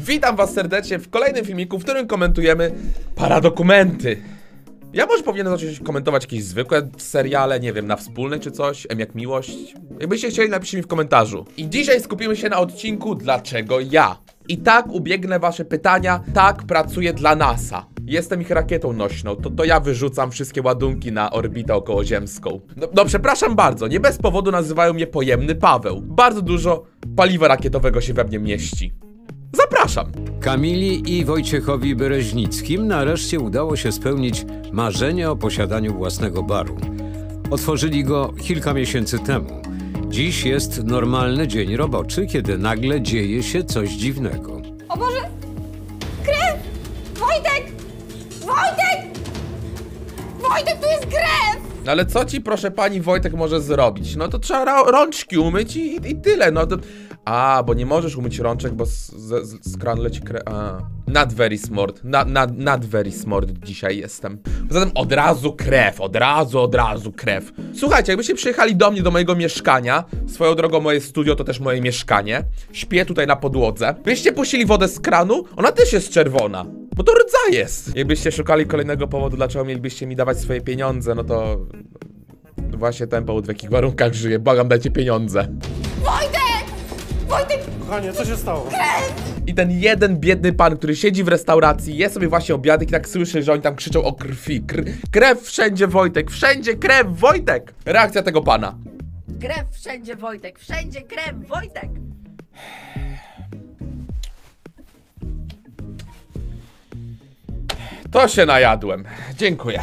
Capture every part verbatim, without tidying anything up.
Witam was serdecznie w kolejnym filmiku, w którym komentujemy paradokumenty. Ja może powinienem zacząć komentować jakieś zwykłe seriale, nie wiem, na wspólnej czy coś, M jak miłość. Jakbyście chcieli, napiszcie mi w komentarzu. I dzisiaj skupimy się na odcinku Dlaczego ja? I tak ubiegnę wasze pytania, tak pracuję dla NASA. Jestem ich rakietą nośną, to, to ja wyrzucam wszystkie ładunki na orbitę okołoziemską. No, no przepraszam bardzo, nie bez powodu nazywają mnie pojemny Paweł. Bardzo dużo paliwa rakietowego się we mnie mieści. Zapraszam! Kamili i Wojciechowi Bereźnickim nareszcie udało się spełnić marzenie o posiadaniu własnego baru. Otworzyli go kilka miesięcy temu. Dziś jest normalny dzień roboczy, kiedy nagle dzieje się coś dziwnego. O Boże! Krew! Wojtek! Wojtek! Wojtek, tu jest krew! No ale co ci, proszę pani, Wojtek może zrobić? No to trzeba rączki umyć i, i tyle, no to... A, bo nie możesz umyć rączek, bo z, z, z kranu leci krew... A, not very smart, not, not, not very smart dzisiaj jestem. Poza tym od razu krew, od razu, od razu krew. Słuchajcie, jakbyście przyjechali do mnie, do mojego mieszkania, swoją drogą moje studio to też moje mieszkanie, śpię tutaj na podłodze, byście puścili wodę z kranu, ona też jest czerwona. Bo to rdza jest. Jakbyście szukali kolejnego powodu, dlaczego mielibyście mi dawać swoje pieniądze, no to... Właśnie ten powód, w jakich warunkach żyję. Błagam, dajcie pieniądze. Wojtek! Wojtek! Kochanie, co się stało? I ten jeden biedny pan, który siedzi w restauracji, je sobie właśnie obiadek i tak słyszy, że oni tam krzyczą o krwi. Kr krew wszędzie, Wojtek, wszędzie krew, Wojtek! Reakcja tego pana. Krew wszędzie, Wojtek, wszędzie krew, Wojtek! To się najadłem. Dziękuję.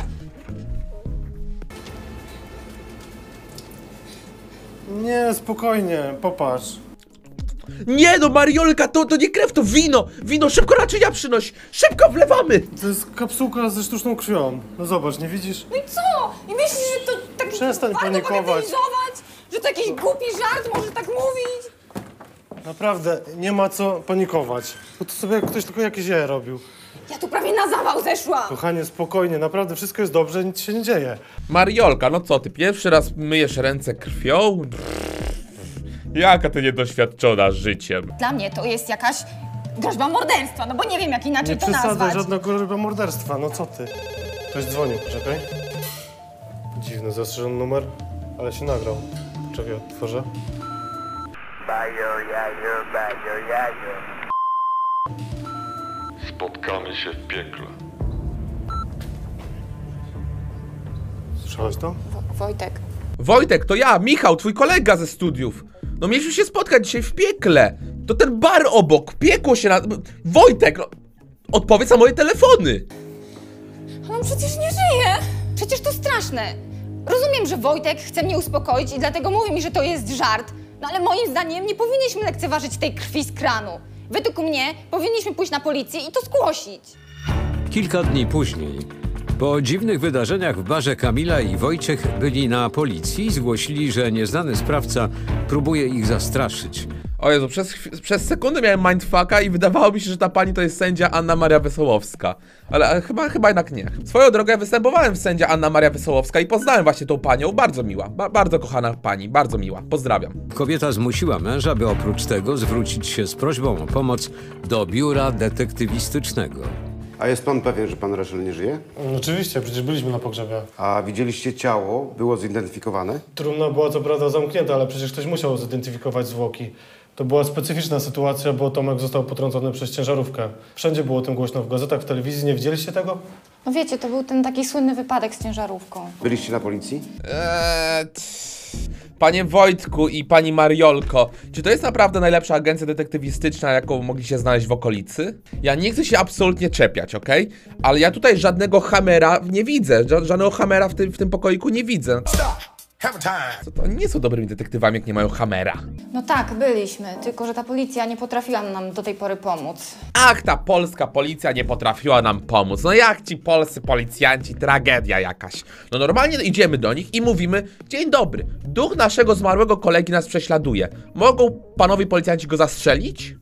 Nie, spokojnie, popatrz. Nie no, Mariolka, to, to nie krew, to wino! Wino, szybko naczynia przynoś! Szybko wlewamy! To jest kapsułka ze sztuczną krwią. No zobacz, nie widzisz? No i co? I myślisz, że to tak Przestań warto panikować. bagatelizować? Że to jakiś głupi żart może tak mówić? Naprawdę, nie ma co panikować. Bo to sobie ktoś tylko jakieś jaja robił. Ja tu prawie na zawał zeszłam! Kochanie, spokojnie, naprawdę wszystko jest dobrze, nic się nie dzieje. Mariolka, no co ty, pierwszy raz myjesz ręce krwią? Jaka ty niedoświadczona życiem. Dla mnie to jest jakaś groźba morderstwa, no bo nie wiem jak inaczej Nie to przesadzaj, nazwać. żadnego groźba morderstwa, no co ty? Ktoś dzwonił, poczekaj. Dziwny, zastrzeżony numer, ale się nagrał. Czekaj, otworzę. Spotkamy się w piekle. Słyszałeś to? Wo- Wojtek. Wojtek, to ja, Michał, twój kolega ze studiów. No mieliśmy się spotkać dzisiaj w piekle. To ten bar obok, piekło się na... Wojtek, no, odpowiedz na moje telefony. On przecież nie żyje! Przecież to straszne. Rozumiem, że Wojtek chce mnie uspokoić i dlatego mówi mi, że to jest żart. No ale moim zdaniem nie powinniśmy lekceważyć tej krwi z kranu. Według mnie powinniśmy pójść na policję i to zgłosić. Kilka dni później, po dziwnych wydarzeniach w barze Kamila i Wojciech byli na policji i zgłosili, że nieznany sprawca próbuje ich zastraszyć. O Jezu, przez, przez sekundę miałem mindfucka i wydawało mi się, że ta pani to jest sędzia Anna Maria Wesołowska. Ale, ale chyba, chyba jednak nie. Swoją drogą ja występowałem w sędzia Anna Maria Wesołowska i poznałem właśnie tą panią. Bardzo miła, ba bardzo kochana pani, bardzo miła. Pozdrawiam. Kobieta zmusiła męża, by oprócz tego zwrócić się z prośbą o pomoc do biura detektywistycznego. A jest pan pewien, że pan Reszel nie żyje? No, oczywiście, przecież byliśmy na pogrzebie. A widzieliście ciało? Było zidentyfikowane? Trumna była co prawda zamknięta, ale przecież ktoś musiał zidentyfikować zwłoki. To była specyficzna sytuacja, bo Tomek został potrącony przez ciężarówkę. Wszędzie było o tym głośno, w gazetach, w telewizji. Nie widzieliście tego? No wiecie, to był ten taki słynny wypadek z ciężarówką. Byliście na policji? Eee, Panie Wojtku i pani Mariolko, czy to jest naprawdę najlepsza agencja detektywistyczna, jaką mogliście znaleźć w okolicy? Ja nie chcę się absolutnie czepiać, okej? Okay? Ale ja tutaj żadnego hamera nie widzę, Ża żadnego hamera w tym, w tym pokoiku nie widzę. Co to, oni nie są dobrymi detektywami, jak nie mają hamera. No tak, byliśmy, tylko że ta policja nie potrafiła nam do tej pory pomóc. Ach, ta polska policja nie potrafiła nam pomóc. No jak ci polscy policjanci, tragedia jakaś. No normalnie idziemy do nich i mówimy: dzień dobry, duch naszego zmarłego kolegi nas prześladuje. Mogą panowie policjanci go zastrzelić?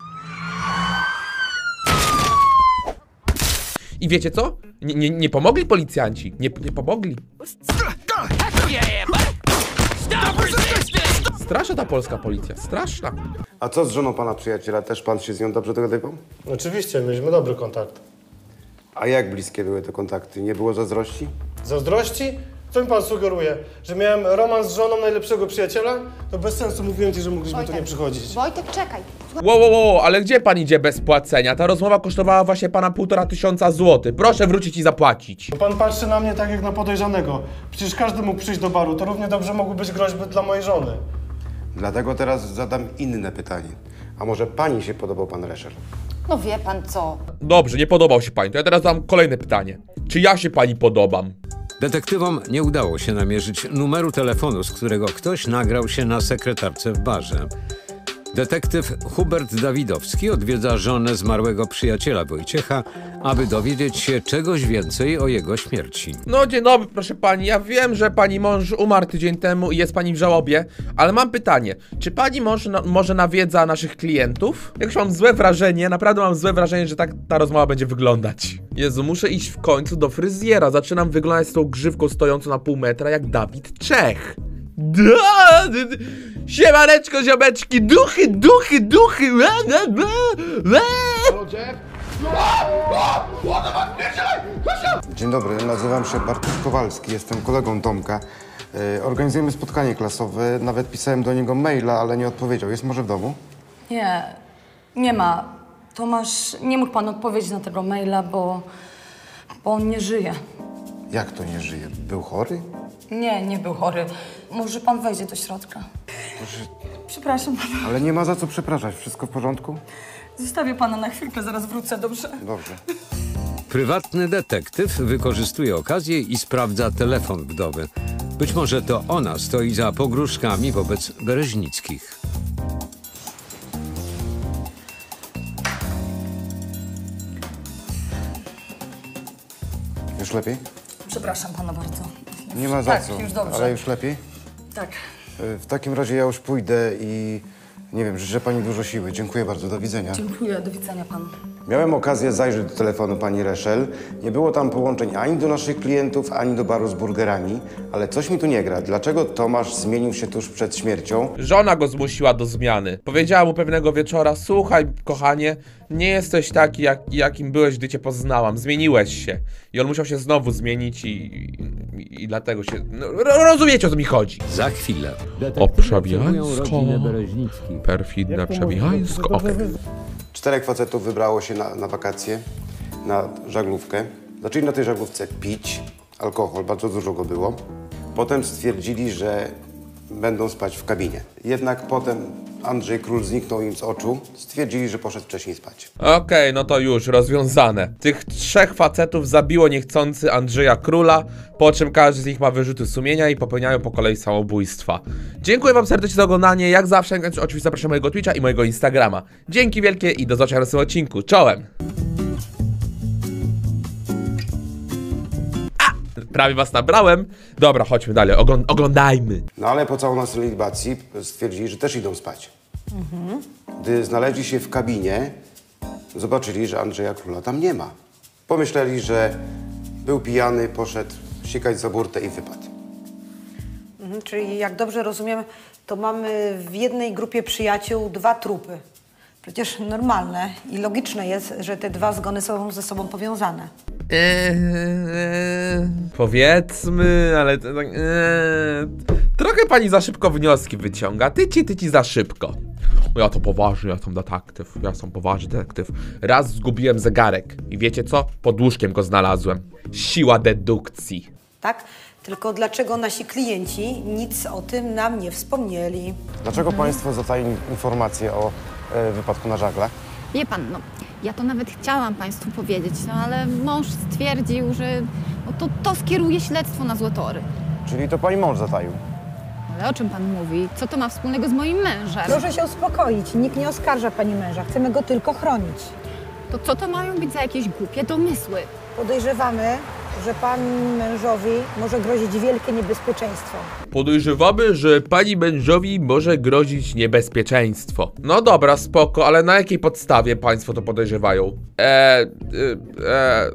I wiecie co? Nie, nie, nie pomogli policjanci. Nie, nie pomogli. Straszna ta polska policja, straszna. A co z żoną pana przyjaciela? Też pan się z nią dobrze dogadywał? Oczywiście, mieliśmy dobry kontakt. A jak bliskie były te kontakty? Nie było zazdrości? Zazdrości? Co mi pan sugeruje? Że miałem romans z żoną najlepszego przyjaciela? To bez sensu, mówiłem ci, że mogliśmy tu nie przychodzić. Wojtek, czekaj. Wow, wow, wow, ale gdzie pan idzie bez płacenia? Ta rozmowa kosztowała właśnie pana półtora tysiąca złotych. Proszę wrócić i zapłacić. Bo pan patrzy na mnie tak jak na podejrzanego. Przecież każdy mógł przyjść do baru, to równie dobrze mogły być groźby dla mojej żony. Dlatego teraz zadam inne pytanie. A może pani się podobał pan Reszel? No wie pan co. Dobrze, nie podobał się pani. To ja teraz dam kolejne pytanie. Czy ja się pani podobam? Detektywom nie udało się namierzyć numeru telefonu, z którego ktoś nagrał się na sekretarce w barze. Detektyw Hubert Dawidowski odwiedza żonę zmarłego przyjaciela Wojciecha, aby dowiedzieć się czegoś więcej o jego śmierci. No dzień dobry, proszę pani. Ja wiem, że pani mąż umarł tydzień temu i jest pani w żałobie, ale mam pytanie. Czy pani mąż na, może nawiedza naszych klientów? Jakoś mam złe wrażenie, naprawdę mam złe wrażenie, że tak ta rozmowa będzie wyglądać. Jezu, muszę iść w końcu do fryzjera. Zaczynam wyglądać z tą grzywką stojącą na pół metra jak Dawid Czech. Da, d, d, siemaneczko, ziomeczki, duchy, duchy, duchy. Le, le, le, le. Dzień dobry, nazywam się Bartosz Kowalski, jestem kolegą Tomka. Yy, organizujemy spotkanie klasowe, nawet pisałem do niego maila, ale nie odpowiedział. Jest może w domu? Nie, nie ma. Tomasz, nie mógł pan odpowiedzieć na tego maila, bo, bo on nie żyje. Jak to nie żyje? Był chory? Nie, nie był chory. Może pan wejdzie do środka. Proszę, Przepraszam pana. ale nie ma za co przepraszać. Wszystko w porządku? Zostawię pana na chwilkę, zaraz wrócę, dobrze? Dobrze. Prywatny detektyw wykorzystuje okazję i sprawdza telefon wdowy. Być może to ona stoi za pogróżkami wobec Bereźnickich. Już lepiej? Przepraszam pana bardzo. Nie ma za tak, co, już dobrze. ale już lepiej? Tak. Yy, W takim razie ja już pójdę i nie wiem, życzę pani dużo siły. Dziękuję bardzo, do widzenia. Dziękuję, do widzenia panu. Miałem okazję zajrzeć do telefonu pani Reszel. Nie było tam połączeń ani do naszych klientów, ani do baru z burgerami, ale coś mi tu nie gra. Dlaczego Tomasz zmienił się tuż przed śmiercią? Żona go zmusiła do zmiany. Powiedziała mu pewnego wieczora: słuchaj, kochanie, nie jesteś taki, jak, jakim byłeś, gdy cię poznałam. Zmieniłeś się. I on musiał się znowu zmienić i, i, i dlatego się... No, ro- rozumiecie, o co mi chodzi. Za chwilę. O, przebijańsko. rodzinę Bereźnickich. Perfidne przebijańsko. Okej. Czterech facetów wybrało się na, na wakacje, na żaglówkę. Zaczęli na tej żaglówce pić alkohol, bardzo dużo go było. Potem stwierdzili, że będą spać w kabinie. Jednak potem Andrzej Król zniknął im z oczu. Stwierdzili, że poszedł wcześniej spać. Okej, no to już, rozwiązane. Tych trzech facetów zabiło niechcący Andrzeja Króla, po czym każdy z nich ma wyrzuty sumienia i popełniają po kolei samobójstwa. Dziękuję wam serdecznie za oglądanie, jak zawsze, oczywiście zapraszam mojego Twitcha i mojego Instagrama. Dzięki wielkie i do zobaczenia w następnym odcinku. Czołem! A! Prawie was nabrałem. Dobra, chodźmy dalej, Oglą oglądajmy. No ale po całonocnej libacji stwierdzili, że też idą spać. Gdy znaleźli się w kabinie, zobaczyli, że Andrzeja Króla tam nie ma. Pomyśleli, że był pijany, poszedł sikać za burtę i wypadł. Mhm, czyli jak dobrze rozumiem, to mamy w jednej grupie przyjaciół dwa trupy. Przecież normalne i logiczne jest, że te dwa zgony są ze sobą powiązane. Eee, eee, powiedzmy, ale to tak... Eee, trochę pani za szybko wnioski wyciąga. Tyci, tyci za szybko. Ja to poważny, ja jestem detektyw, ja jestem poważny detektyw. Raz zgubiłem zegarek i wiecie co? Pod łóżkiem go znalazłem. Siła dedukcji. Tak? Tylko dlaczego nasi klienci nic o tym nam nie wspomnieli? Dlaczego państwo zatajili informacje o e, wypadku na żaglach? Wie pan, no, ja to nawet chciałam państwu powiedzieć, no ale mąż stwierdził, że no, to, to skieruje śledztwo na złotory. Czyli to pani mąż zataił. Ale o czym pan mówi? Co to ma wspólnego z moim mężem? Proszę się uspokoić. Nikt nie oskarża pani męża. Chcemy go tylko chronić. To co to mają być za jakieś głupie domysły? Podejrzewamy, że pan mężowi może grozić wielkie niebezpieczeństwo. Podejrzewamy, że pani mężowi może grozić niebezpieczeństwo. No dobra, spoko, ale na jakiej podstawie państwo to podejrzewają? Eee... Eee...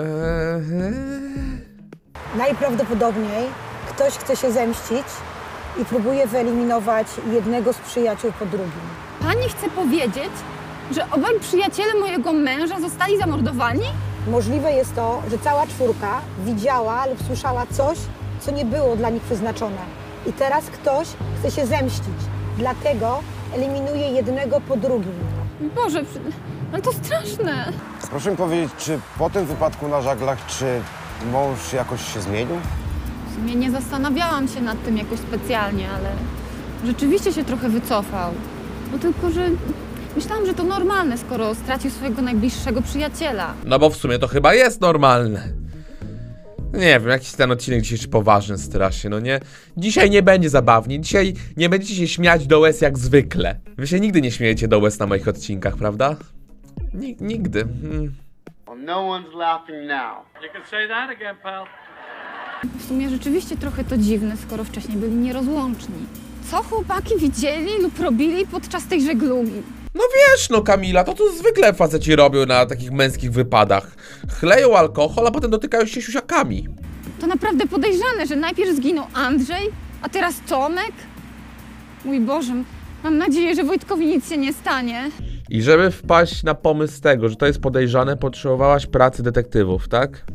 Eee... Najprawdopodobniej ktoś chce się zemścić i próbuje wyeliminować jednego z przyjaciół po drugim. Pani chce powiedzieć, że obaj przyjaciele mojego męża zostali zamordowani? Możliwe jest to, że cała czwórka widziała lub słyszała coś, co nie było dla nich przeznaczone. I teraz ktoś chce się zemścić. Dlatego eliminuje jednego po drugim. Boże, ale to straszne. Proszę mi powiedzieć, czy po tym wypadku na żaglach, czy mąż jakoś się zmienił? W sumie nie zastanawiałam się nad tym jakoś specjalnie, ale rzeczywiście się trochę wycofał. No tylko, że myślałam, że to normalne, skoro stracił swojego najbliższego przyjaciela. No bo w sumie to chyba jest normalne. Nie wiem, jakiś ten odcinek dzisiejszy poważny strasznie, no nie? Dzisiaj nie będzie zabawnie, dzisiaj nie będziecie się śmiać do łez jak zwykle. Wy się nigdy nie śmiejecie do łez na moich odcinkach, prawda? Nig nigdy. Hmm. No one's laughing now. You can say that again, pal. W sumie rzeczywiście trochę to dziwne, skoro wcześniej byli nierozłączni. Co chłopaki widzieli lub robili podczas tej żeglugi? No wiesz, no Kamila, to co zwykle faceci robią na takich męskich wypadach. Chleją alkohol, a potem dotykają się siusiakami. To naprawdę podejrzane, że najpierw zginął Andrzej, a teraz Tomek? Mój Boże, mam nadzieję, że Wojtkowi nic się nie stanie. I żeby wpaść na pomysł tego, że to jest podejrzane, potrzebowałaś pracy detektywów, tak?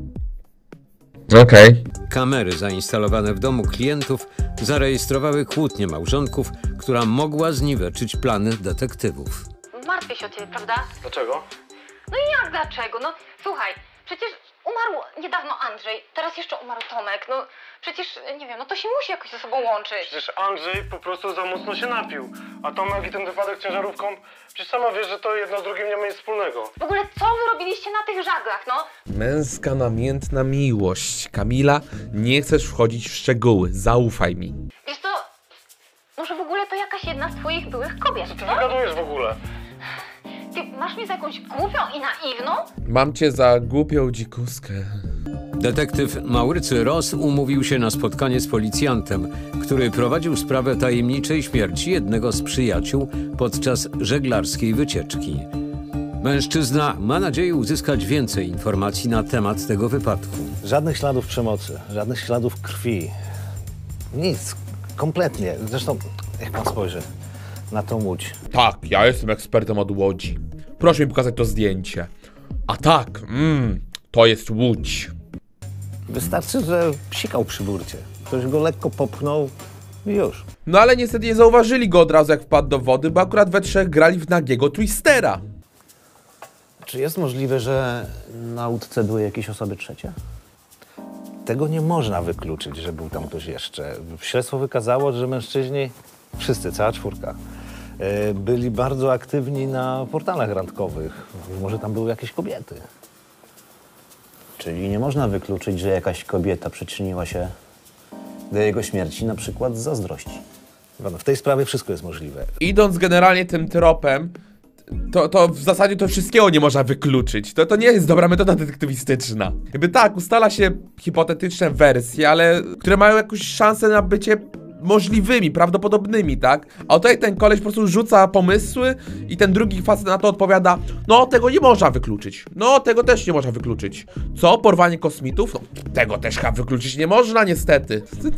Okej. Okay. Kamery zainstalowane w domu klientów zarejestrowały kłótnię małżonków, która mogła zniweczyć plany detektywów. Martwię się o ciebie, prawda? Dlaczego? No i jak dlaczego? No słuchaj, przecież umarł niedawno Andrzej, teraz jeszcze umarł Tomek, no przecież, nie wiem, no to się musi jakoś ze sobą łączyć. Przecież Andrzej po prostu za mocno się napił, a Tomek i ten wypadek ciężarówką, przecież sama wiesz, że to jedno z drugim nie ma nic wspólnego. W ogóle co wy robiliście na tych żaglach, no? Męska namiętna miłość. Kamila, nie chcesz wchodzić w szczegóły, zaufaj mi. Wiesz co, może w ogóle to jakaś jedna z twoich byłych kobiet, Co ty co? wygadujesz w ogóle? Ty masz mnie za jakąś głupią i naiwną? Mam cię za głupią dzikuskę. Detektyw Maurycy Ross umówił się na spotkanie z policjantem, który prowadził sprawę tajemniczej śmierci jednego z przyjaciół podczas żeglarskiej wycieczki. Mężczyzna ma nadzieję uzyskać więcej informacji na temat tego wypadku. Żadnych śladów przemocy, żadnych śladów krwi. Nic, kompletnie. Zresztą, jak pan spojrzy na tą łódź. Tak, ja jestem ekspertem od łodzi. Proszę mi pokazać to zdjęcie. A tak, mm, to jest łódź. Wystarczy, że psikał przy burcie. Ktoś go lekko popchnął i już. No ale niestety nie zauważyli go od razu, jak wpadł do wody, bo akurat we trzech grali w nagiego Twistera. Czy jest możliwe, że na łódce były jakieś osoby trzecie? Tego nie można wykluczyć, że był tam ktoś jeszcze. Śledztwo wykazało, że mężczyźni, wszyscy, cała czwórka, byli bardzo aktywni na portalach randkowych. Może tam były jakieś kobiety. Czyli nie można wykluczyć, że jakaś kobieta przyczyniła się do jego śmierci, na przykład z zazdrości. No, w tej sprawie wszystko jest możliwe. Idąc generalnie tym tropem, to, to w zasadzie to wszystkiego nie można wykluczyć. To, to nie jest dobra metoda detektywistyczna. Jakby tak, ustala się hipotetyczne wersje, ale które mają jakąś szansę na bycie możliwymi, prawdopodobnymi, tak? A tutaj ten koleś po prostu rzuca pomysły i ten drugi facet na to odpowiada: no, tego nie można wykluczyć. No, tego też nie można wykluczyć. Co? Porwanie kosmitów? No, tego też chyba wykluczyć nie można, niestety.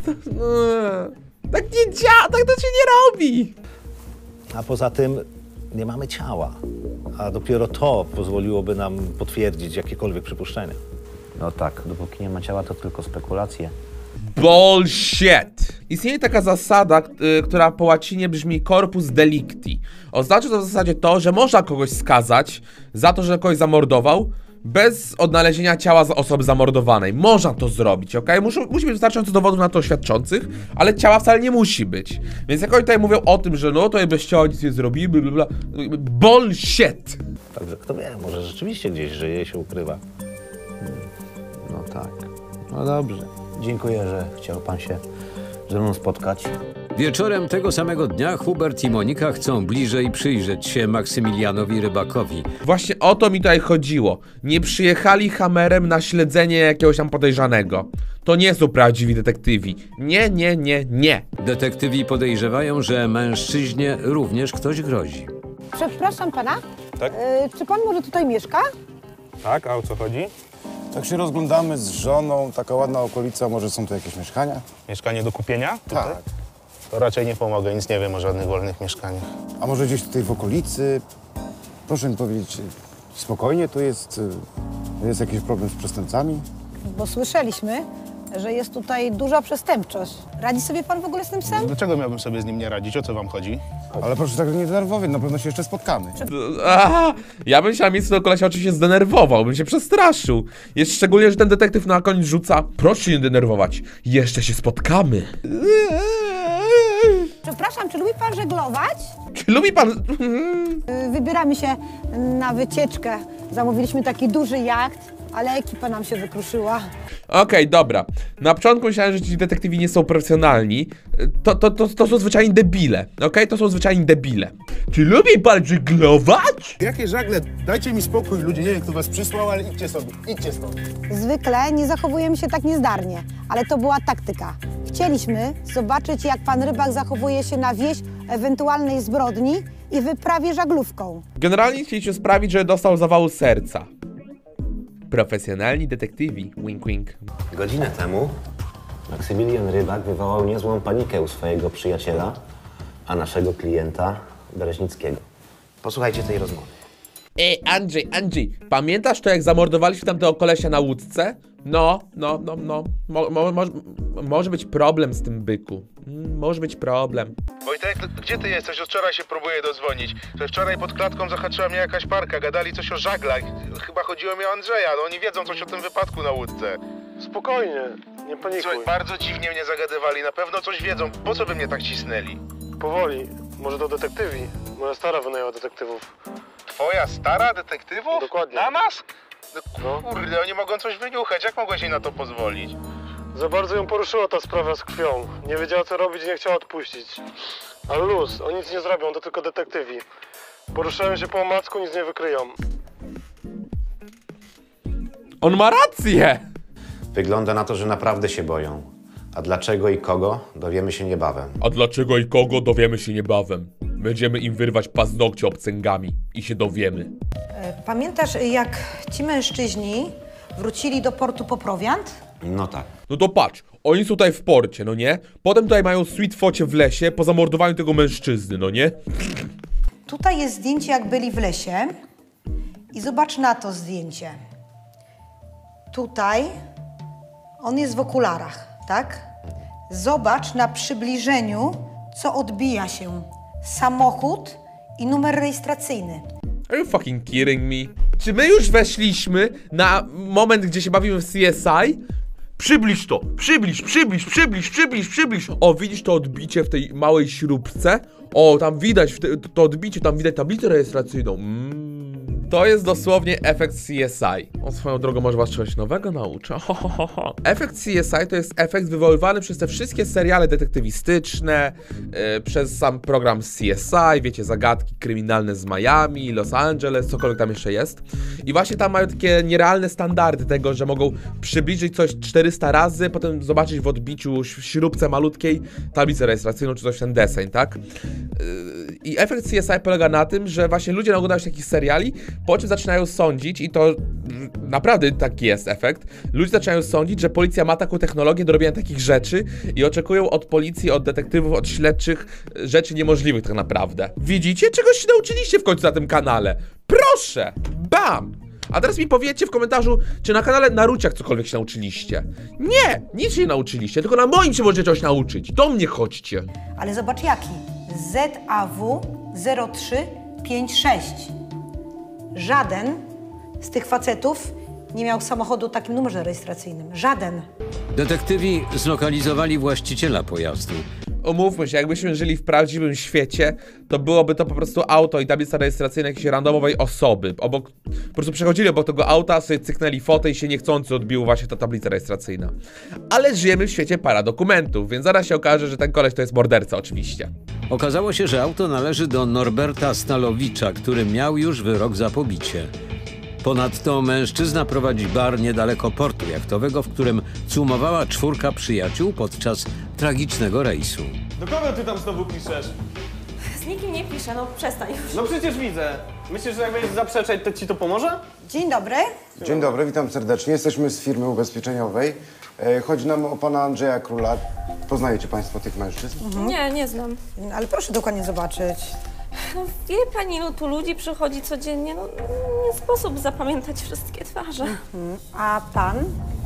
Tak nie działa, tak to się nie robi. A poza tym nie mamy ciała, a dopiero to pozwoliłoby nam potwierdzić jakiekolwiek przypuszczenia. No tak, dopóki nie ma ciała, to tylko spekulacje. Bullshit! Istnieje taka zasada, y, która po łacinie brzmi corpus delicti. Oznacza to w zasadzie to, że można kogoś skazać za to, że kogoś zamordował, bez odnalezienia ciała za osoby zamordowanej. Można to zrobić, ok? Muszą, musi być wystarczająco dowodów na to świadczących, ale ciała wcale nie musi być. Więc jak oni tutaj mówią o tym, że no to bez ciała nic nie zrobimy, bla bla, bullshit! Także kto wie, może rzeczywiście gdzieś żyje i się ukrywa. Hmm. No tak. No dobrze. Dziękuję, że chciał pan się ze mną spotkać. Wieczorem tego samego dnia Hubert i Monika chcą bliżej przyjrzeć się Maksymilianowi Rybakowi. Właśnie o to mi tutaj chodziło. Nie przyjechali Hammerem na śledzenie jakiegoś tam podejrzanego. To nie są prawdziwi detektywi. Nie, nie, nie, nie. Detektywi podejrzewają, że mężczyźnie również ktoś grozi. Przepraszam pana, Tak? e, czy pan może tutaj mieszka? Tak, a o co chodzi? Tak się rozglądamy z żoną, taka ładna okolica, może są tu jakieś mieszkania? Mieszkanie do kupienia? Tutaj? Tak. To raczej nie pomogę, nic nie wiem o żadnych wolnych mieszkaniach. A może gdzieś tutaj w okolicy? Proszę mi powiedzieć, spokojnie, tu jest, y, jest jakiś problem z przestępcami? Bo słyszeliśmy, że jest tutaj duża przestępczość. Radzi sobie pan w ogóle z tym sam? Dlaczego miałbym sobie z nim nie radzić? O co wam chodzi? Ale proszę tak nie denerwować, na pewno się jeszcze spotkamy. Aha, ja bym się na miejscu tego kolesia oczywiście zdenerwował, bym się przestraszył. Jest szczególnie, że ten detektyw na koniec rzuca: proszę się nie denerwować, jeszcze się spotkamy. Przepraszam, czy lubi pan żeglować? Czy lubi pan... Y, Wybieramy się na wycieczkę. Zamówiliśmy taki duży jacht, ale ekipa nam się wykruszyła. Okej, okay, dobra. Na początku myślałem, że ci detektywi nie są profesjonalni. To, to, to, to są zwyczajni debile, okej? Okay? To są zwyczajni debile. Czy lubi pan żeglować? Jakie żagle? Dajcie mi spokój, ludzie, nie wiem kto was przysłał, ale idźcie sobie, idźcie stąd. Zwykle nie zachowujemy się tak niezdarnie, ale to była taktyka. Chcieliśmy zobaczyć, jak pan Rybak zachowuje się na wieść ewentualnej zbrodni i wyprawie żaglówką. Generalnie chcieliście sprawić, że dostał zawału serca. Profesjonalni detektywi, wink wink. Godzinę temu Maksymilian Rybak wywołał niezłą panikę u swojego przyjaciela, a naszego klienta Bereźnickiego. Posłuchajcie tej rozmowy. Ej, Andrzej, Andrzej, pamiętasz to, jak zamordowaliśmy tamtego kolesia na łódce? No, no, no, no. Mo, mo, mo, może być problem z tym, byku. Mm, może być problem. Wojtek, gdzie ty jesteś? Od wczoraj się próbuję dodzwonić. Że wczoraj pod klatką zahaczyła mnie jakaś parka, gadali coś o żaglach. Chyba chodziło mi o Andrzeja, no oni wiedzą coś o tym wypadku na łódce. Spokojnie, nie panikuj. Słuchaj, bardzo dziwnie mnie zagadywali, na pewno coś wiedzą. Po co by mnie tak cisnęli? Powoli, może to detektywi. Moja stara wynajęła detektywów. Twoja stara detektywów? Dokładnie. Na nas? No. Kurde, oni mogą coś wyniuchać, jak mogłeś jej na to pozwolić? Za bardzo ją poruszyła ta sprawa z krwią. Nie wiedziała co robić i nie chciała odpuścić. Ale luz, oni nic nie zrobią, to tylko detektywi. Poruszają się po omacku, nic nie wykryją. On ma rację! Wygląda na to, że naprawdę się boją. A dlaczego i kogo, dowiemy się niebawem. A dlaczego i kogo, dowiemy się niebawem. Będziemy im wyrwać paznokcie obcęgami i się dowiemy. Pamiętasz, jak ci mężczyźni wrócili do portu po prowiant? No tak. No to patrz, oni są tutaj w porcie, no nie? Potem tutaj mają sweet focie w lesie po zamordowaniu tego mężczyzny, no nie? Tutaj jest zdjęcie, jak byli w lesie. I zobacz na to zdjęcie. Tutaj on jest w okularach, tak? Zobacz na przybliżeniu, co odbija się. Samochód i numer rejestracyjny. Are you fucking kidding me? Czy my już weszliśmy na moment, gdzie się bawimy w C S I? Przybliż to! Przybliż, przybliż, przybliż, przybliż, przybliż! O, widzisz to odbicie w tej małej śrubce? O, tam widać te, to odbicie, tam widać tablicę rejestracyjną. Mm. To jest dosłownie efekt C S I. O, swoją drogą może was czegoś nowego nauczę. Ho, ho, ho, ho. Efekt C S I to jest efekt wywoływany przez te wszystkie seriale detektywistyczne, yy, przez sam program C S I, wiecie, zagadki kryminalne z Miami, Los Angeles, cokolwiek tam jeszcze jest. I właśnie tam mają takie nierealne standardy tego, że mogą przybliżyć coś czterysta razy, potem zobaczyć w odbiciu w śrubce malutkiej tablicę rejestracyjną, czy coś w ten deseń, tak? Yy, I efekt C S I polega na tym, że właśnie ludzie oglądają się takich seriali, po czym zaczynają sądzić, i to naprawdę taki jest efekt, ludzie zaczynają sądzić, że policja ma taką technologię do robienia takich rzeczy i oczekują od policji, od detektywów, od śledczych rzeczy niemożliwych tak naprawdę. Widzicie? Czegoś się nauczyliście w końcu na tym kanale. Proszę! Bam! A teraz mi powiedzcie w komentarzu, czy na kanale Naruciak cokolwiek się nauczyliście. Nie! Nic się nie nauczyliście, tylko na moim się możecie czegoś nauczyć. Do mnie chodźcie. Ale zobacz jaki. Z A W zero trzy pięć sześć. Żaden z tych facetów nie miał samochodu o takim numerze rejestracyjnym. Żaden. Detektywi zlokalizowali właściciela pojazdu. Umówmy się, jakbyśmy żyli w prawdziwym świecie, to byłoby to po prostu auto i tablica rejestracyjna jakiejś randomowej osoby. Obok, po prostu przechodzili obok tego auta, sobie cyknęli fotę i się niechcący odbiła właśnie ta tablica rejestracyjna. Ale żyjemy w świecie paradokumentów, więc zaraz się okaże, że ten koleś to jest morderca oczywiście. Okazało się, że auto należy do Norberta Stalowicza, który miał już wyrok za pobicie. Ponadto mężczyzna prowadzi bar niedaleko portu jachtowego, w którym cumowała czwórka przyjaciół podczas tragicznego rejsu. Do kogo ty tam znowu piszesz? Z nikim nie piszę, no przestań już. No przecież widzę. Myślisz, że jak będziesz zaprzeczać, to ci to pomoże? Dzień dobry. Dzień dobry, witam serdecznie. Jesteśmy z firmy ubezpieczeniowej. E, chodzi nam o pana Andrzeja Króla. Poznajecie państwo tych mężczyzn? Mhm. Nie, nie znam. Ale proszę dokładnie zobaczyć. No wie pani, no tu ludzi przychodzi codziennie, no nie sposób zapamiętać wszystkie twarze. Mhm. A pan?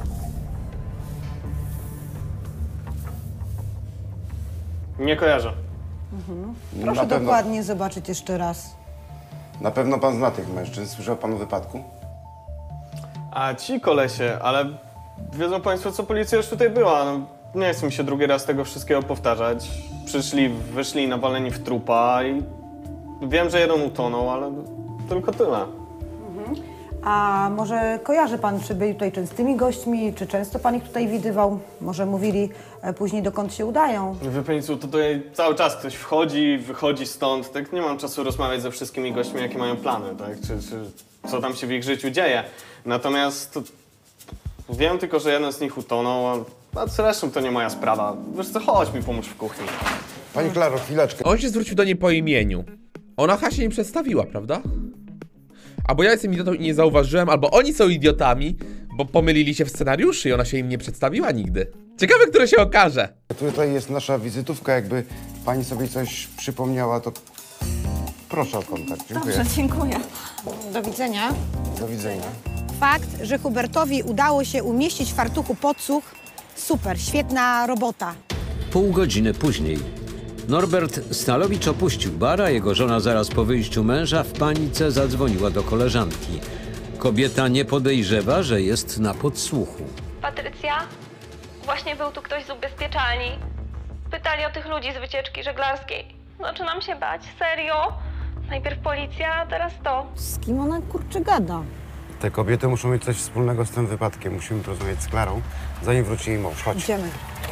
Nie kojarzę. Mhm. Na Proszę pewno- dokładnie zobaczyć jeszcze raz. Na pewno pan zna tych mężczyzn. Słyszał pan o wypadku? A ci kolesie, ale wiedzą państwo, co policja już tutaj była. No, nie chcę mi się drugi raz tego wszystkiego powtarzać. Przyszli, wyszli nawaleni w trupa i wiem, że jeden utonął, ale tylko tyle. A może kojarzy pan, czy byli tutaj częstymi gośćmi, czy często pan ich tutaj widywał? Może mówili e, później, dokąd się udają? Wie pani co, tutaj cały czas ktoś wchodzi, wychodzi stąd, tak nie mam czasu rozmawiać ze wszystkimi gośćmi, jakie mają plany, tak, czy, czy co tam się w ich życiu dzieje. Natomiast to, wiem tylko, że jeden z nich utonął, a, a zresztą to nie moja sprawa. Wiesz co, chodź mi pomóż w kuchni. Pani Klaro, chwileczkę. On się zwrócił do niej po imieniu. Ona chyba się nie przedstawiła, prawda? Albo ja jestem idiotą i nie zauważyłem, albo oni są idiotami, bo pomylili się w scenariuszy i ona się im nie przedstawiła nigdy. Ciekawe, które się okaże. Tutaj jest nasza wizytówka, jakby pani sobie coś przypomniała, to proszę o kontakt. Dziękuję. Dobrze, dziękuję. Do widzenia. Do widzenia. Fakt, że Hubertowi udało się umieścić w fartuchu podsłuch, super, świetna robota. Pół godziny później Norbert Stalowicz opuścił bar, a jego żona zaraz po wyjściu męża w panice zadzwoniła do koleżanki. Kobieta nie podejrzewa, że jest na podsłuchu. Patrycja? Właśnie był tu ktoś z ubezpieczalni. Pytali o tych ludzi z wycieczki żeglarskiej. Zaczynam się bać, serio? Najpierw policja, a teraz to. Z kim ona kurczę gada? Te kobiety muszą mieć coś wspólnego z tym wypadkiem. Musimy porozmawiać z Klarą, zanim wróci jej mąż. Chodź. Idziemy.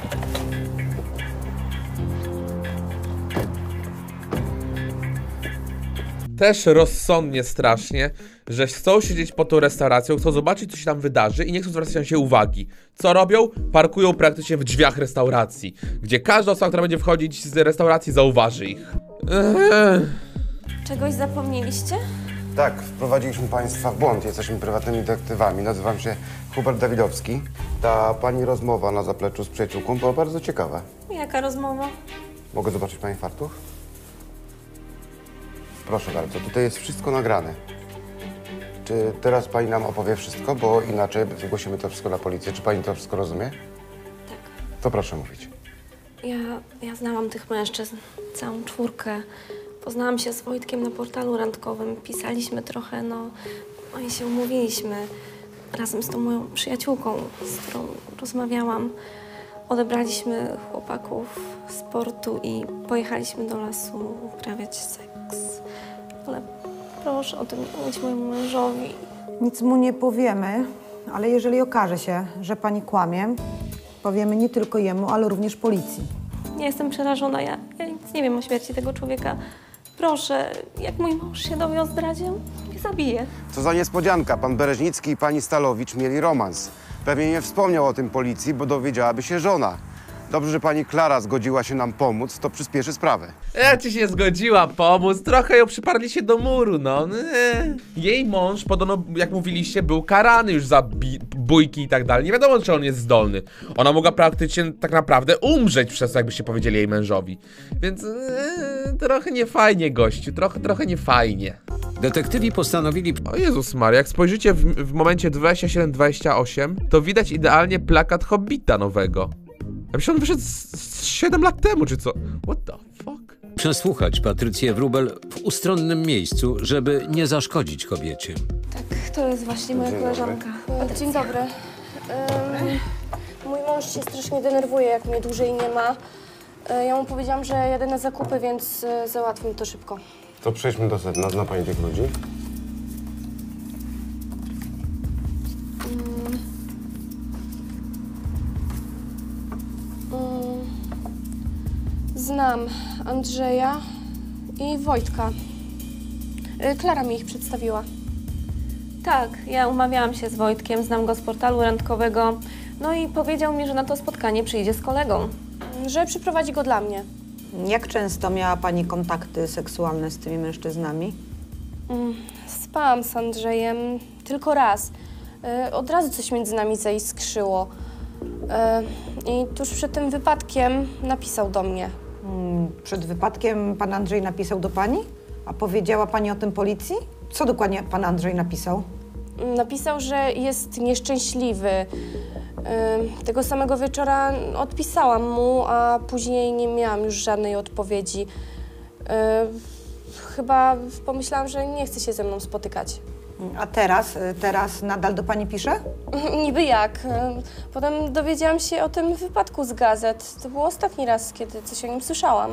Też rozsądnie strasznie, że chcą siedzieć pod tą restauracją, chcą zobaczyć, co się tam wydarzy i nie chcą zwracać na się uwagi. Co robią? Parkują praktycznie w drzwiach restauracji, gdzie każda osoba, która będzie wchodzić z restauracji, zauważy ich. Eee. Czegoś zapomnieliście? Tak, wprowadziliśmy państwa w błąd. Jesteśmy prywatnymi detektywami. Nazywam się Hubert Dawidowski. Ta pani rozmowa na zapleczu z przyjaciółką była bardzo ciekawa. Jaka rozmowa? Mogę zobaczyć pani fartuch? Proszę bardzo, tutaj jest wszystko nagrane. Czy teraz pani nam opowie wszystko, bo inaczej zgłosimy to wszystko na policję. Czy pani to wszystko rozumie? Tak. To proszę mówić. Ja, ja znałam tych mężczyzn, całą czwórkę. Poznałam się z Wojtkiem na portalu randkowym, pisaliśmy trochę, no, no i się umówiliśmy. Razem z tą moją przyjaciółką, z którą rozmawiałam. Odebraliśmy chłopaków z portu i pojechaliśmy do lasu uprawiać seks. Ale proszę o tym nie mówić mojemu mężowi. Nic mu nie powiemy, ale jeżeli okaże się, że pani kłamie, powiemy nie tylko jemu, ale również policji. Ja jestem przerażona, ja, ja nic nie wiem o śmierci tego człowieka. Proszę, jak mój mąż się dowie o zdradzie, on mnie zabije. Co za niespodzianka, pan Bereźnicki i pani Stalowicz mieli romans. Pewnie nie wspomniał o tym policji, bo dowiedziałaby się żona. Dobrze, że pani Klara zgodziła się nam pomóc, to przyspieszy sprawę. Ja ci się zgodziła pomóc, trochę ją przyparli się do muru, no. Nie. Jej mąż, podobno, jak mówiliście, był karany już za bójki i tak dalej. Nie wiadomo, czy on jest zdolny. Ona mogła praktycznie tak naprawdę umrzeć przez to, jakbyście powiedzieli jej mężowi. Więc ee, trochę niefajnie, gościu, trochę, trochę niefajnie. Detektywi postanowili... O Jezus Maria, jak spojrzycie w, w momencie dwadzieścia siedem dwadzieścia osiem, to widać idealnie plakat Hobbita nowego. Ja myślę, on wyszedł z siedem lat temu, czy co? What the fuck? Przesłuchać Patrycję Wróbel w ustronnym miejscu, żeby nie zaszkodzić kobiecie. Tak, to jest właśnie moja Dzień koleżanka. Dzień dobry. Um, mój mąż się strasznie denerwuje, jak mnie dłużej nie ma. E, Ja mu powiedziałam, że jadę na zakupy, więc e, załatwmy to szybko. To przejdźmy do sedna. Zna pani tych ludzi? Mm. Mm. Znam Andrzeja i Wojtka. E, Klara mi ich przedstawiła. Tak, ja umawiałam się z Wojtkiem, znam go z portalu randkowego. No i powiedział mi, że na to spotkanie przyjdzie z kolegą. Że przyprowadzi go dla mnie. Jak często miała pani kontakty seksualne z tymi mężczyznami? Mm, spałam z Andrzejem tylko raz. Y, od razu coś między nami zaiskrzyło. Y, I tuż przed tym wypadkiem napisał do mnie. Mm, przed wypadkiem pan Andrzej napisał do pani? A powiedziała pani o tym policji? Co dokładnie pan Andrzej napisał? Napisał, że jest nieszczęśliwy. Y, tego samego wieczora odpisałam mu, a później nie miałam już żadnej odpowiedzi. Y, chyba pomyślałam, że nie chce się ze mną spotykać. A teraz, teraz nadal do pani pisze? Niby jak. Potem dowiedziałam się o tym wypadku z gazet. To był ostatni raz, kiedy coś o nim słyszałam.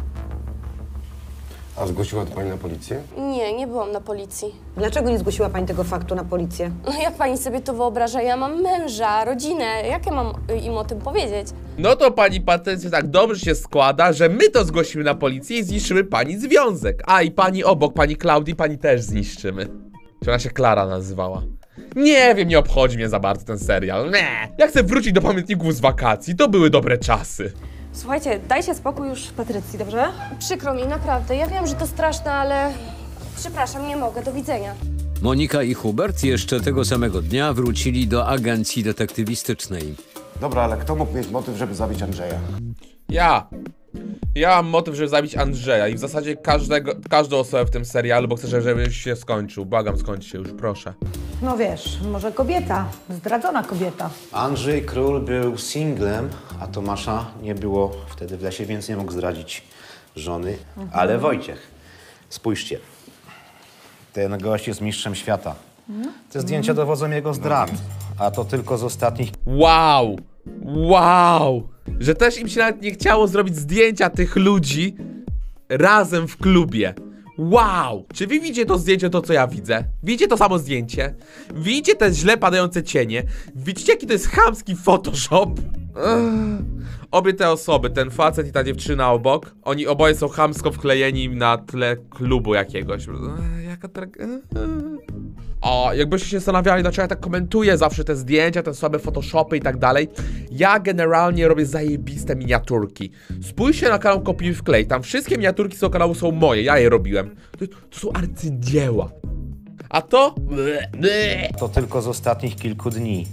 A zgłosiła to pani na policję? Nie, nie byłam na policji. Dlaczego nie zgłosiła pani tego faktu na policję? Jak pani sobie to wyobraża? Ja mam męża, rodzinę. Jak ja mam im o tym powiedzieć? No to pani Patrycja tak dobrze się składa, że my to zgłosimy na policję i zniszczymy pani związek. A i pani obok, pani Klaudii, pani też zniszczymy. Czy ona się Klara nazywała? Nie wiem, nie obchodzi mnie za bardzo ten serial. Nie. Ja chcę wrócić do pamiętników z wakacji. To były dobre czasy. Słuchajcie, dajcie spokój już Patrycji, dobrze? Przykro mi, naprawdę. Ja wiem, że to straszne, ale... Przepraszam, nie mogę. Do widzenia. Monika i Hubert jeszcze tego samego dnia wrócili do agencji detektywistycznej. Dobra, ale kto mógł mieć motyw, żeby zabić Andrzeja? Ja. Ja mam motyw, żeby zabić Andrzeja i w zasadzie każdego, każdą osobę w tym serialu, bo chcę, żeby się skończył. Błagam, skończ się już, proszę. No wiesz, może kobieta, zdradzona kobieta. Andrzej Król był singlem, a Tomasza nie było wtedy w lesie, więc nie mógł zdradzić żony. Mhm. Ale Wojciech, spójrzcie, ten gość jest mistrzem świata. Te zdjęcia dowodzą jego zdrad, a to tylko z ostatnich... Wow! Wow! Że też im się nawet nie chciało zrobić zdjęcia tych ludzi razem w klubie. Wow! Czy wy widzicie to zdjęcie, to co ja widzę? Widzicie to samo zdjęcie? Widzicie te źle padające cienie? Widzicie, jaki to jest chamski Photoshop? Ugh. Obie te osoby, ten facet i ta dziewczyna obok, oni oboje są chamsko wklejeni na tle klubu jakiegoś. Ugh, jaka tragedia. O, jakbyście się zastanawiali, dlaczego ja tak komentuję zawsze te zdjęcia, te słabe photoshopy i tak dalej. Ja generalnie robię zajebiste miniaturki. Spójrzcie na kanał Kopiuj Wklej, tam wszystkie miniaturki z tego kanału są moje, ja je robiłem. To, to są arcydzieła. A to? To tylko z ostatnich kilku dni.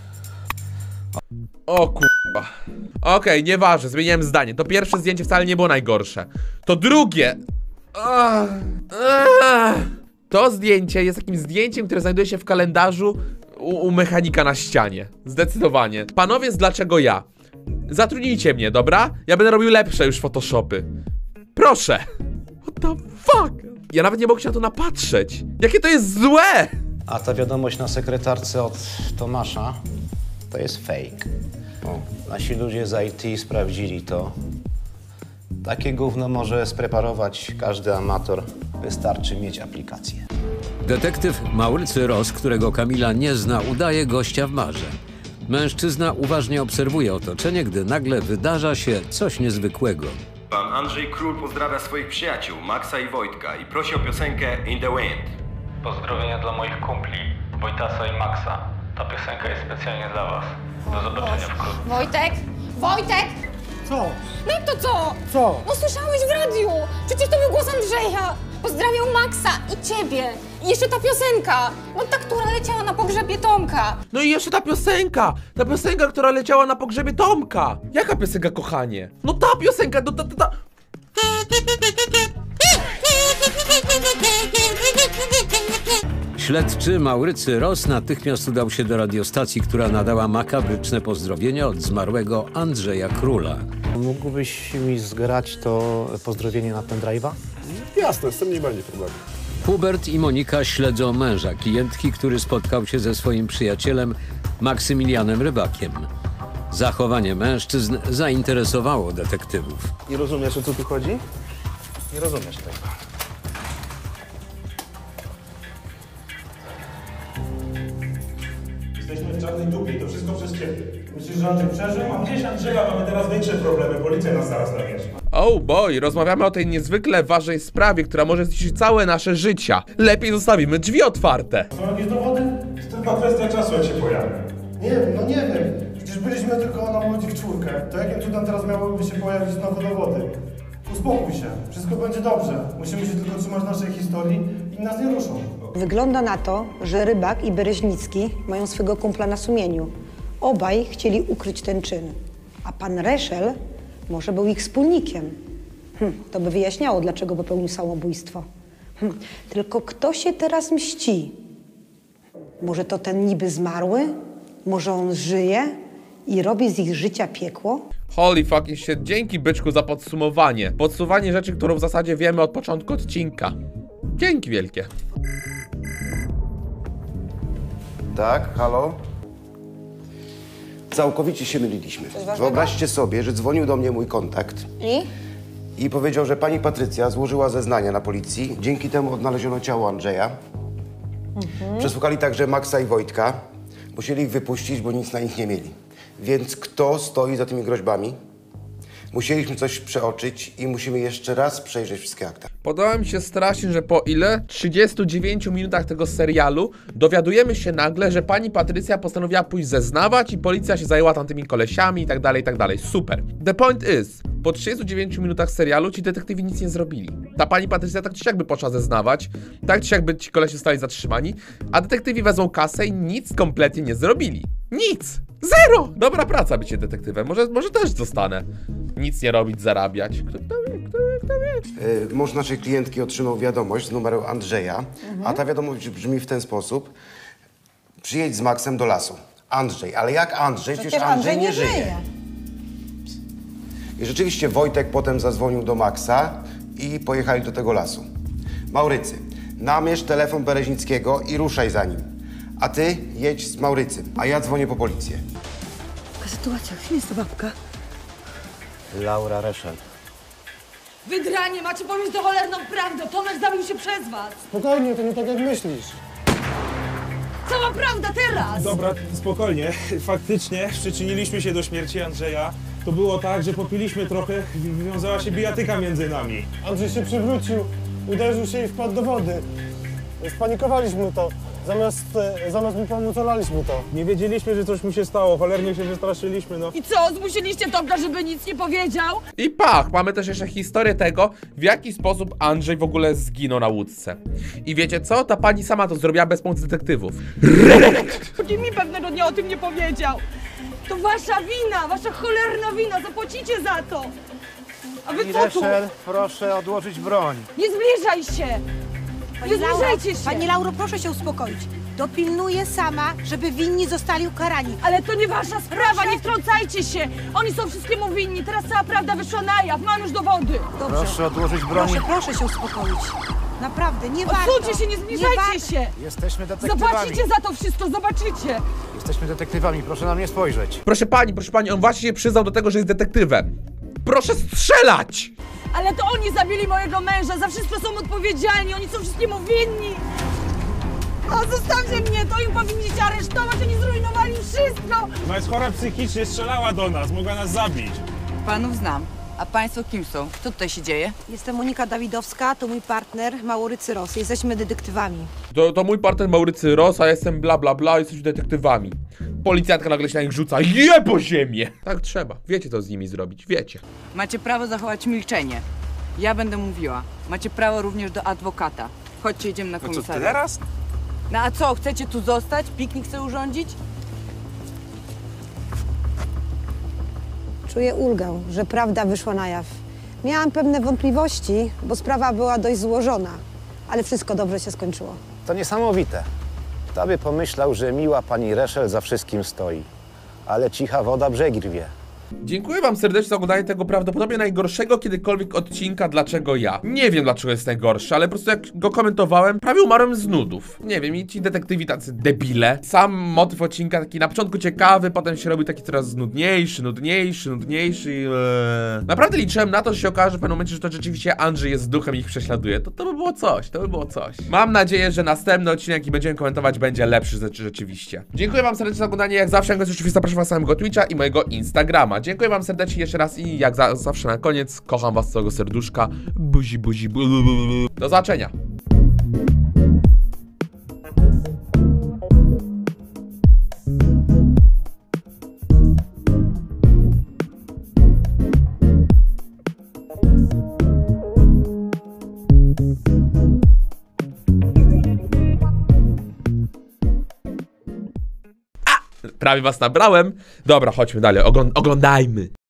O kurwa. Okej, okay, nieważne, zmieniłem zdanie. To pierwsze zdjęcie wcale nie było najgorsze. To drugie. Ach, ach. To zdjęcie jest takim zdjęciem, które znajduje się w kalendarzu u, u mechanika na ścianie. Zdecydowanie. Panowie, z dlaczego ja? Zatrudnijcie mnie, dobra? Ja będę robił lepsze już photoshopy. Proszę. What the fuck? Ja nawet nie mogę się na to napatrzeć. Jakie to jest złe! A ta wiadomość na sekretarce od Tomasza to jest fake. O, nasi ludzie z I T sprawdzili to. Takie gówno może spreparować każdy amator. Wystarczy mieć aplikację. Detektyw Maurycy Ros, którego Kamila nie zna, udaje gościa w barze. Mężczyzna uważnie obserwuje otoczenie, gdy nagle wydarza się coś niezwykłego. Pan Andrzej Król pozdrawia swoich przyjaciół, Maxa i Wojtka, i prosi o piosenkę In the Wind. Pozdrowienia dla moich kumpli, Wojtasa i Maxa. Ta piosenka jest specjalnie dla was. Do zobaczenia wkrótce. Wojtek! Wojtek! Co? No jak to co? Co? No słyszałeś w radiu! Przecież to był głos Andrzeja! Pozdrawiał Maxa i ciebie! I jeszcze ta piosenka! No ta, która leciała na pogrzebie Tomka! No i jeszcze ta piosenka! Ta piosenka, która leciała na pogrzebie Tomka! Jaka piosenka, kochanie? No ta piosenka, no ta, ta, ta... Śledczy Maurycy Ros natychmiast udał się do radiostacji, która nadała makabryczne pozdrowienia od zmarłego Andrzeja Króla. Mógłbyś mi zgrać to pozdrowienie na pendrive'a? Jasne, z tym nie będzie problemu. Hubert i Monika śledzą męża klientki, który spotkał się ze swoim przyjacielem Maksymilianem Rybakiem. Zachowanie mężczyzn zainteresowało detektywów. Nie rozumiesz, o co tu chodzi? Nie rozumiesz tego. Jesteśmy w czarnej dupie i to wszystko przez ciebie. Myślisz, że Andrzej przeżył? A gdzieś Andrzeja, mamy teraz większe problemy. Policja nas zaraz namierzy. Oh boy, rozmawiamy o tej niezwykle ważnej sprawie, która może zniszczyć całe nasze życia. Lepiej zostawimy drzwi otwarte. Są jakieś dowody? To tylko kwestia czasu, jak się pojawi. Nie wiem, no nie wiem. Przecież byliśmy tylko na łodzi w czwórkę. To jakim cudem teraz miałyby się pojawić nowe dowody? Uspokój się, wszystko będzie dobrze. Musimy się tylko trzymać naszej historii i nas nie ruszą. Wygląda na to, że Rybak i Bereźnicki mają swego kumpla na sumieniu. Obaj chcieli ukryć ten czyn, a pan Reszel może był ich wspólnikiem. Hm, to by wyjaśniało, dlaczego popełnił samobójstwo. Hm, tylko kto się teraz mści? Może to ten niby zmarły? Może on żyje i robi z ich życia piekło? Holy fucking shit, dzięki byczku za podsumowanie. Podsumowanie rzeczy, którą w zasadzie wiemy od początku odcinka. Dzięki wielkie. Tak, halo? Całkowicie się myliliśmy. ważnego? Wyobraźcie sobie, że dzwonił do mnie mój kontakt I? i powiedział, że pani Patrycja złożyła zeznania na policji. Dzięki temu odnaleziono ciało Andrzeja. Mhm. Przesłuchali także Maxa i Wojtka. Musieli ich wypuścić, bo nic na nich nie mieli. Więc kto stoi za tymi groźbami? Musieliśmy coś przeoczyć i musimy jeszcze raz przejrzeć wszystkie akta. Podoba mi się strasznie, że po ile? trzydziestu dziewięciu minutach tego serialu dowiadujemy się nagle, że pani Patrycja postanowiła pójść zeznawać i policja się zajęła tamtymi kolesiami i tak dalej, i tak dalej. Super. The point is, po trzydziestu dziewięciu minutach serialu ci detektywi nic nie zrobili. Ta pani Patrycja tak czy siak by poszła zeznawać, tak czy siak by ci kolesie zostali zatrzymani, a detektywi wezmą kasę i nic kompletnie nie zrobili. Nic! Zero! Dobra praca bycie detektywem. Może, może też zostanę. Nic nie robić, zarabiać. Kto, kto wie, kto wie, kto wie. Yy, mąż naszej klientki otrzymał wiadomość z numeru Andrzeja, Mhm. a ta wiadomość brzmi w ten sposób. Przyjedź z Maxem do lasu. Andrzej, ale jak Andrzej? Przecież, Przecież Andrzej, Andrzej nie żyje. I rzeczywiście Wojtek potem zadzwonił do Maxa i pojechali do tego lasu. Maurycy, namierz telefon Bereźnickiego i ruszaj za nim. A ty jedź z Maurycy, a ja dzwonię po policję. Taka sytuacja, kim jest ta babka? Laura Reszel. Wydranie, macie powiedzieć to cholerną prawdę. Tomek zabił się przez was. Spokojnie, to nie tak jak myślisz. Cała prawda teraz! Dobra, spokojnie. Faktycznie przyczyniliśmy się do śmierci Andrzeja. To było tak, że popiliśmy trochę i wywiązała się bijatyka między nami. Andrzej się przywrócił, uderzył się i wpadł do wody. Spanikowaliśmy to. Zamiast, e, zamiast mi pomóc, olaliśmy to. Nie wiedzieliśmy, że coś mu się stało. Cholernie się wystraszyliśmy, no. I co, zmusiliście Tomka, żeby nic nie powiedział? I pach, mamy też jeszcze historię tego, w jaki sposób Andrzej w ogóle zginął na łódce. I wiecie co? Ta pani sama to zrobiła bez pomocy detektywów. Nikt mi pewnego dnia o tym nie powiedział. To wasza wina, wasza cholerna wina, zapłacicie za to. A wy Pani co tu? Reszel, proszę odłożyć broń. Nie zbliżaj się! Nie zbliżajcie się! Pani Lauro, proszę się uspokoić. Dopilnuję sama, żeby winni zostali ukarani. Ale to nie wasza sprawa, nie wtrącajcie się! Oni są wszystkiemu winni, teraz cała prawda wyszła na jaw, mam już dowody! Dobrze. Proszę odłożyć broń. Proszę, proszę się uspokoić. Naprawdę, nie warto. Odsuńcie się, nie zbliżajcie się! Jesteśmy detektywami. Zapłacicie za to wszystko, zobaczycie! Jesteśmy detektywami, proszę na mnie spojrzeć. Proszę pani, proszę pani, on właśnie się przyznał do tego, że jest detektywem. Proszę strzelać! Ale to oni zabili mojego męża, za wszystko są odpowiedzialni, oni są wszystkiemu winni! A zostawcie mnie, to im powinniście aresztować, oni zrujnowali wszystko! Ona jest chora psychicznie, strzelała do nas, mogła nas zabić. Panów znam. A państwo kim są? Co tutaj się dzieje? Jestem Monika Dawidowska, to mój partner Maurycy Ros. Jesteśmy detektywami. To, to mój partner Maurycy Ros, a jestem bla bla bla, jesteśmy detektywami. Policjantka nagle się na nich rzuca, je po ziemię! Tak trzeba, wiecie co z nimi zrobić, wiecie. Macie prawo zachować milczenie. Ja będę mówiła. Macie prawo również do adwokata. Chodźcie, idziemy na komisariat. teraz? No a co, chcecie tu zostać? Piknik chcę urządzić? Czuję ulgę, że prawda wyszła na jaw. Miałam pewne wątpliwości, bo sprawa była dość złożona, ale wszystko dobrze się skończyło. To niesamowite. Kto by pomyślał, że miła pani Reszel za wszystkim stoi. Ale cicha woda brzegi rwie. Dziękuję wam serdecznie za oglądanie tego prawdopodobnie najgorszego kiedykolwiek odcinka Dlaczego ja. Nie wiem dlaczego jest najgorszy, ale po prostu jak go komentowałem, prawie umarłem z nudów. Nie wiem, i ci detektywi tacy debile. Sam motyw odcinka taki na początku ciekawy, potem się robi taki coraz nudniejszy, nudniejszy, nudniejszy i... Eee. Naprawdę liczyłem na to, że się okaże w pewnym momencie, że to rzeczywiście Andrzej jest duchem i ich prześladuje. To, to by było coś, to by było coś. Mam nadzieję, że następny odcinek, jaki będziemy komentować, będzie lepszy rzeczywiście. Dziękuję wam serdecznie za oglądanie, jak zawsze, jak oczywiście zapraszam was na mojego Twitcha i mojego Instagrama. Dziękuję wam serdecznie jeszcze raz i jak za zawsze na koniec, kocham was z całego serduszka. Buzi, buzi, bu, bu, bu, bu. Do zobaczenia. prawie was nabrałem. Dobra, chodźmy dalej, Ogląd oglądajmy.